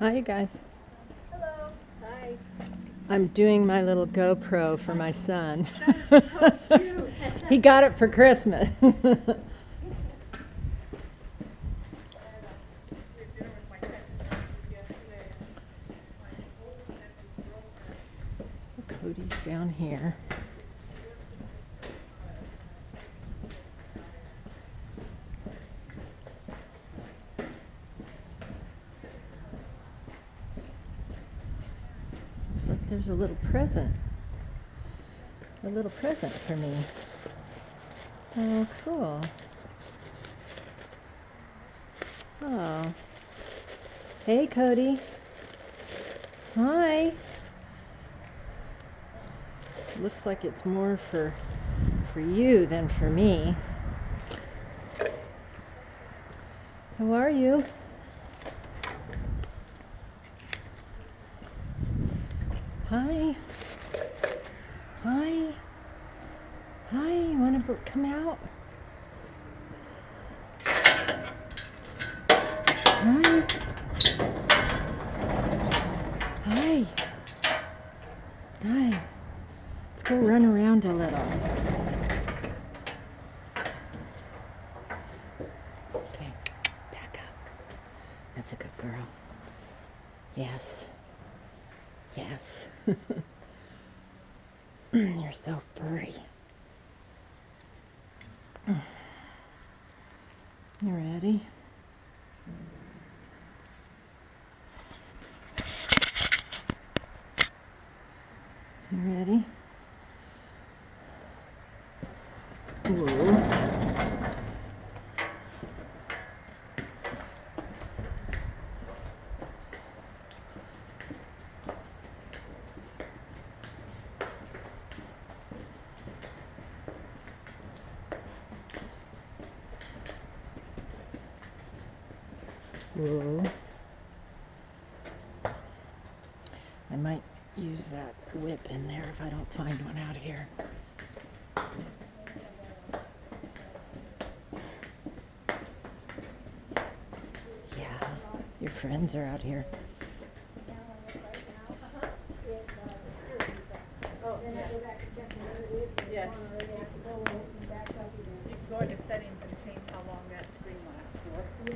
Hi, you guys. Hello. Hi. I'm doing my little GoPro for my son. That is so cute. He got it for Christmas. Cody's down here. Looks like there's a little present. A little present for me. Oh, cool. Oh. Hey, Cody. Hi. Looks like it's more for you than for me. How are you? Hi. Hi. Hi, you want to come out? Hi. Hi. Hi. Let's go run around a little. Okay, back up. That's a good girl. Yes. Yes. You're so furry. You ready? You ready? Ooh. Whoa. I might use that whip in there if I don't find one out here. Yeah, your friends are out here. Oh, yes. Yes. You can go into settings and change how long that screen lasts for.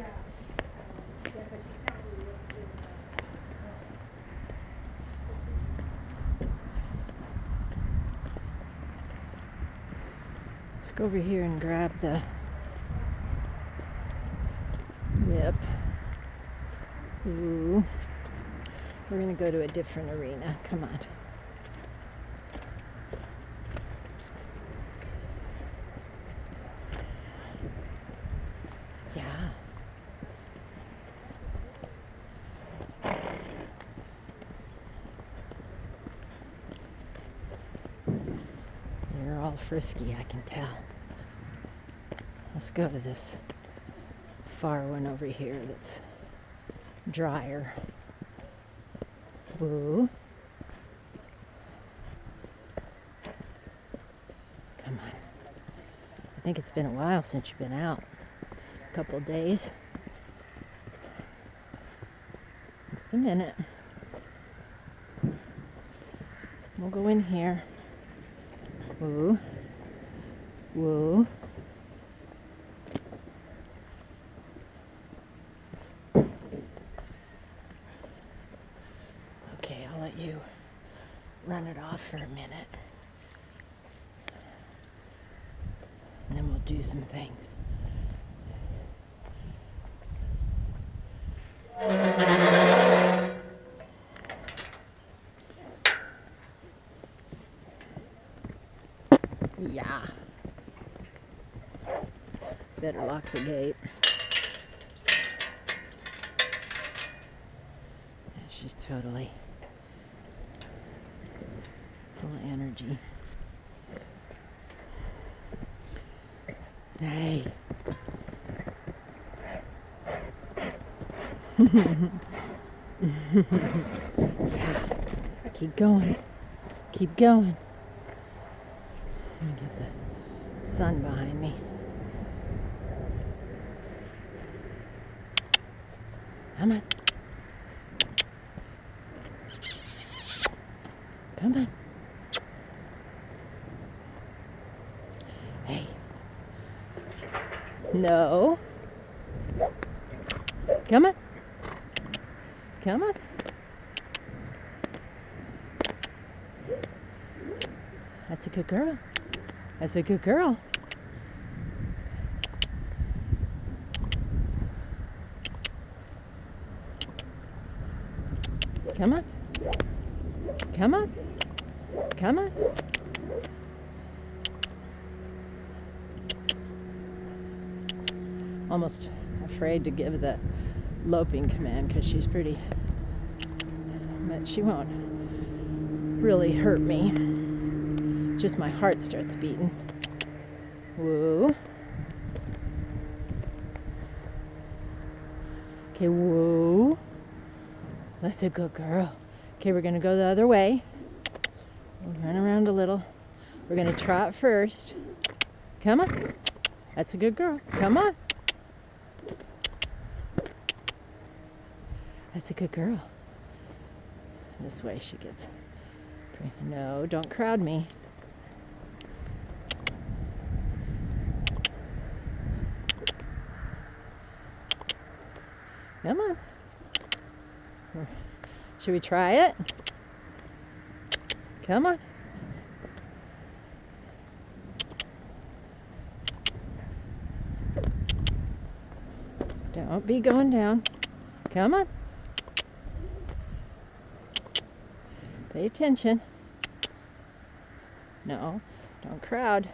Let's go over here and grab the whip. Ooh. We're gonna go to a different arena. Come on. Yeah. You're all frisky, I can tell. Let's go to this far one over here that's drier. Woo. Come on. I think it's been a while since you've been out. A couple days. Just a minute. We'll go in here. Woo. Woo. Okay, I'll let you run it off for a minute. And then we'll do some things. Yeah. Better lock the gate. She's totally full of energy. Hey. Yeah. Keep going. Keep going. Let me get the sun behind me. Come on. Come on. Hey. No. Come on. Come on. That's a good girl. That's a good girl. Come on. Come on. Come on. Almost afraid to give the loping command because she's pretty, but she won't really hurt me. Just my heart starts beating. Woo. Okay, woo. That's a good girl. Okay, we're gonna go the other way. We'll run around a little. We're gonna trot first. Come on. That's a good girl. Come on. That's a good girl. This way she gets. No, don't crowd me. Come on. Should we try it? Come on. Don't be going down. Come on. Pay attention. No, don't crowd.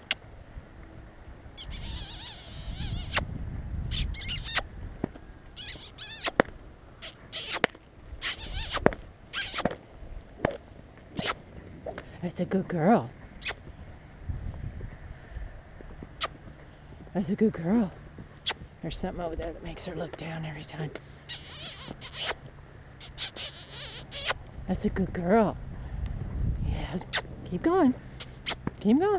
That's a good girl. That's a good girl. There's something over there that makes her look down every time. That's a good girl. Yes. Keep going. Keep going.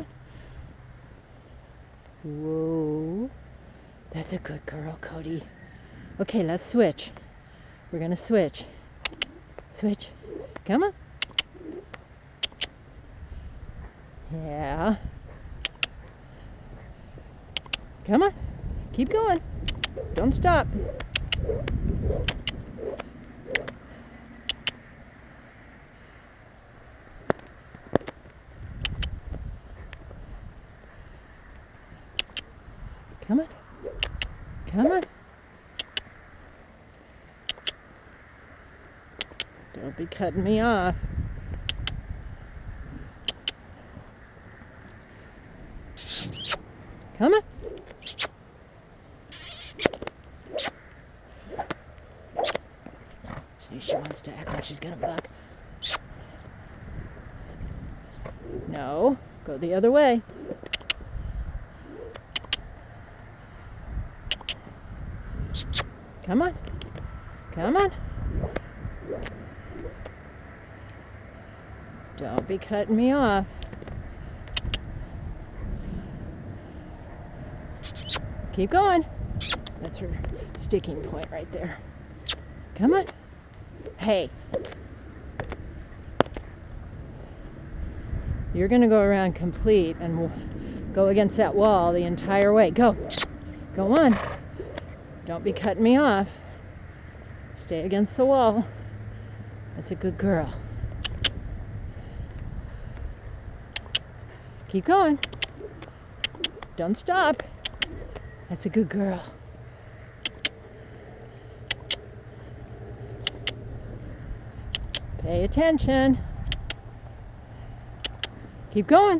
Whoa. That's a good girl, Cody. Okay, let's switch. We're gonna switch. Switch. Come on. Yeah. Come on. Keep going. Don't stop. Come on. Come on. Don't be cutting me off. Come on. She wants to act like she's gonna buck. No, go the other way. Come on. Come on. Don't be cutting me off. Keep going. That's her sticking point right there. Come on. Hey. You're going to go around complete and go against that wall the entire way. Go. Go on. Don't be cutting me off. Stay against the wall. That's a good girl. Keep going. Don't stop. That's a good girl. Pay attention. Keep going.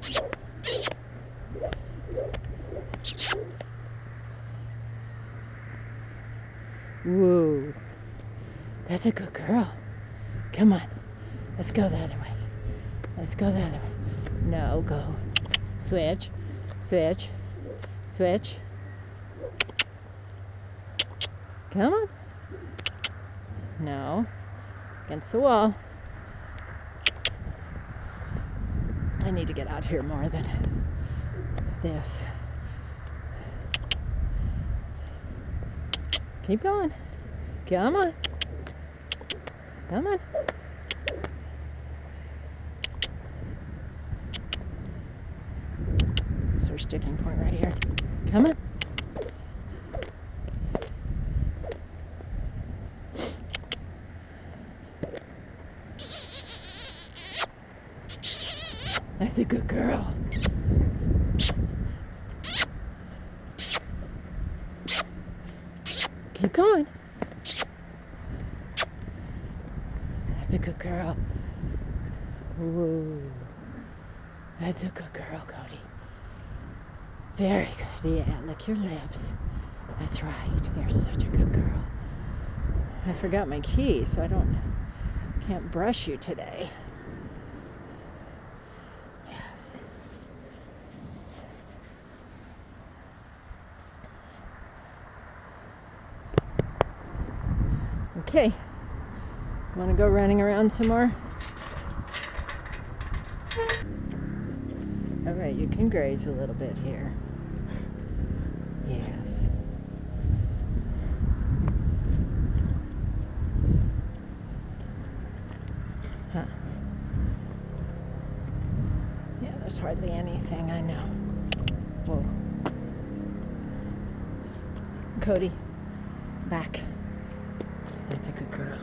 Whoa. That's a good girl. Come on. Let's go the other way. Let's go the other way. No, go. Switch. Switch. Switch. Come on. No. Against the wall. I need to get out here more than this. Keep going. Come on. Come on. her sticking point right here. Come on. That's a good girl. Keep going. That's a good girl. Ooh. That's a good girl, Cody. Very good. Yeah, lick your lips. That's right. You're such a good girl. I forgot my key, so can't brush you today. Yes. Okay. Want to go running around some more? All right, you can graze a little bit here. Yes. Huh. Yeah, there's hardly anything, I know. Whoa. Cody, back. That's a good girl.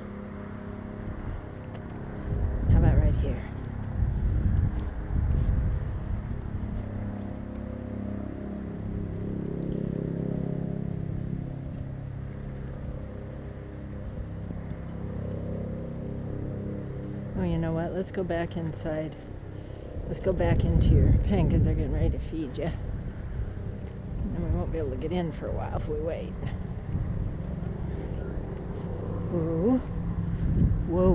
How about right here? Oh, you know what? Let's go back inside. Let's go back into your pen because they're getting ready to feed you. And we won't be able to get in for a while if we wait. Whoa. Whoa.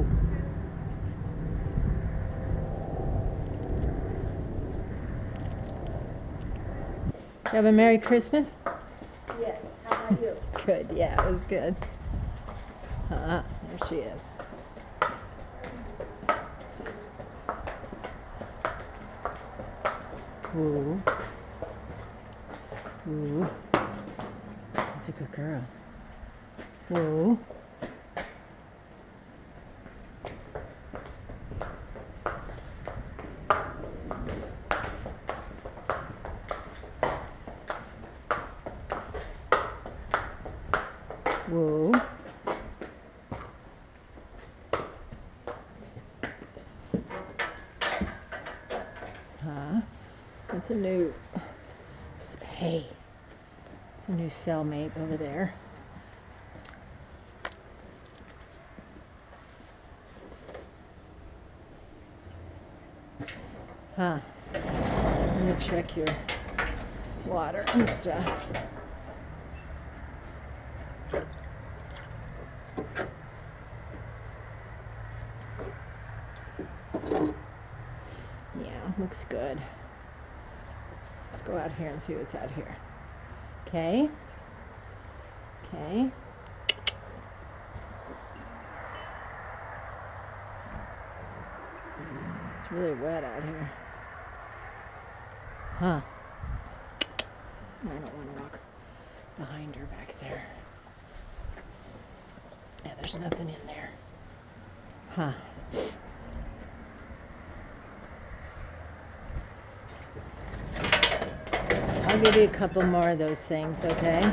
You have a Merry Christmas? Yes, how about you? Good, yeah, it was good. There she is. Ooh. Ooh. That's a good girl. Ooh. Whoa. Huh? That's a new, hey, it's a new cellmate over there. Huh. Let me check your water and stuff. Yeah, looks good. Let's go out here and see what's out here. Okay. Okay. It's really wet out here. Huh. I don't want to walk behind her back there. Yeah, there's nothing in there. Huh. I'll give you a couple more of those things, okay?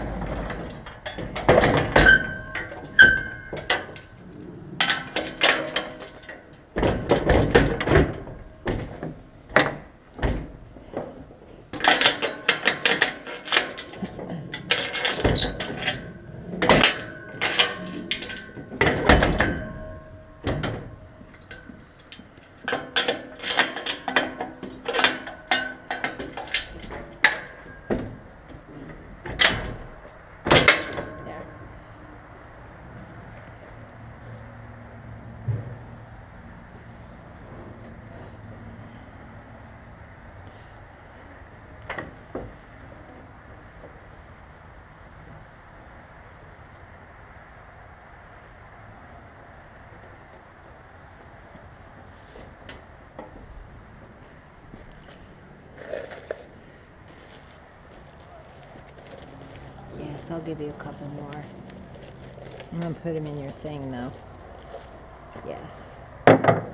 Yes, I'll give you a couple more. I'm gonna put them in your thing though. Yes.